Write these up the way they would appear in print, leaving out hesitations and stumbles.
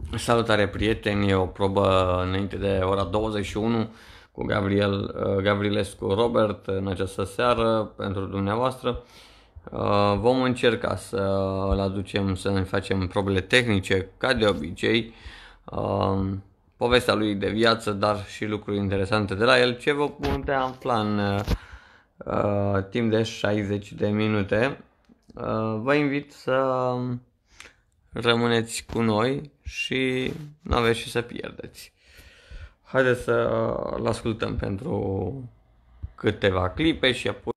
Salutare prieteni, e o probă înainte de ora 21 cu Gavrilescu Robert în această seară pentru dumneavoastră. Vom încerca să îl aducem, să ne facem probele tehnice ca de obicei, povestea lui de viață, dar și lucruri interesante de la el, ce vă putea afla în timp de 60 de minute. Vă invit să rămâneți cu noi și nu aveți ce să pierdeți. Haideți să-l ascultăm pentru câteva clipe și apoi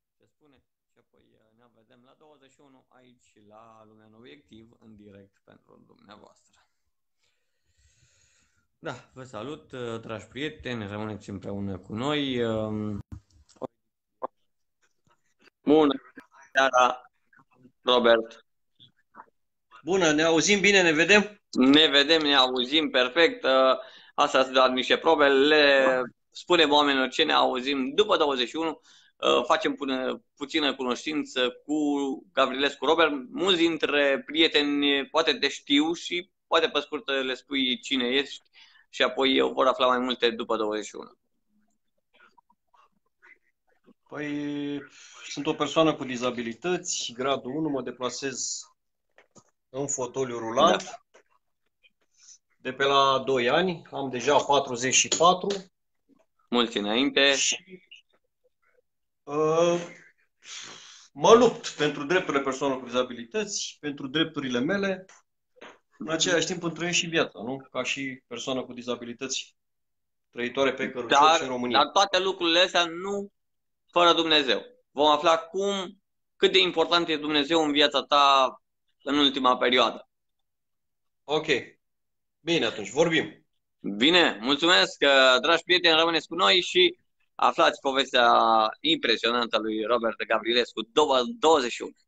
ne vedem la 21 aici la Lumea în Obiectiv în direct pentru dumneavoastră. Da, vă salut, dragi prieteni, rămâneți împreună cu noi. Bună seara, Robert. Bună, ne auzim bine, ne vedem? Ne vedem, ne auzim perfect. Asta sunt doar niște probe. Le spunem oamenilor ce ne auzim după 21. Facem puțină cunoștință cu Gavrilescu Robert. Mulți dintre prieteni poate te știu și poate pe scurt le spui cine ești și apoi vor afla mai multe după 21. Păi, sunt o persoană cu dizabilități, gradul 1, mă deplasez în fotoliu rulant. Da. De pe la 2 ani, am deja 44. Mulți înainte. Și, mă lupt pentru drepturile persoanelor cu dizabilități, pentru drepturile mele. În același timp îmi trăiesc și viața, nu? Ca și persoană cu dizabilități trăitoare pe cărucior și în România. Dar toate lucrurile astea nu fără Dumnezeu. Vom afla cât de important e Dumnezeu în viața ta în ultima perioadă. Ok. Bine, atunci, vorbim. Bine, mulțumesc, dragi prieteni, rămâneți cu noi și aflați povestea impresionantă lui Robert Gavrilescu, 21.